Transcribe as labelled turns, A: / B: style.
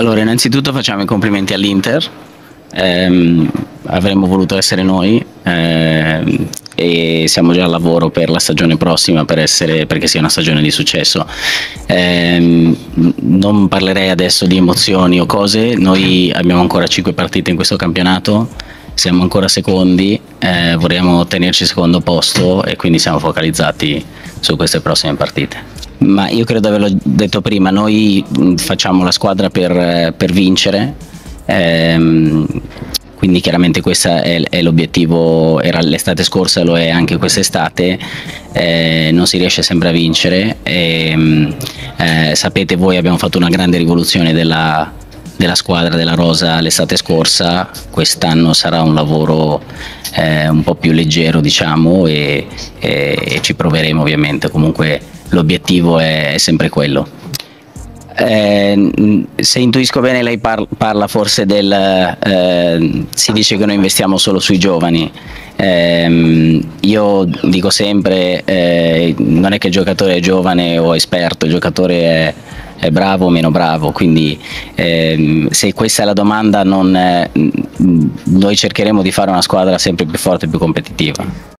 A: Allora, innanzitutto facciamo i complimenti all'Inter, avremmo voluto essere noi e siamo già al lavoro per la stagione prossima perché sia una stagione di successo. Non parlerei adesso di emozioni o cose, noi abbiamo ancora 5 partite in questo campionato, siamo ancora secondi, vorremmo tenerci secondo posto e quindi siamo focalizzati su queste prossime partite. Ma io credo di averlo detto prima, noi facciamo la squadra per vincere, quindi chiaramente questo è l'obiettivo, era l'estate scorsa, lo è anche quest'estate, non si riesce sempre a vincere, sapete voi abbiamo fatto una grande rivoluzione della squadra, della rosa l'estate scorsa, quest'anno sarà un lavoro un po' più leggero diciamo e ci proveremo ovviamente, comunque l'obiettivo è sempre quello. Se intuisco bene lei parla forse si dice che noi investiamo solo sui giovani, io dico sempre non è che il giocatore è giovane o esperto, il giocatore è bravo o meno bravo, quindi se questa è la domanda noi cercheremo di fare una squadra sempre più forte e più competitiva.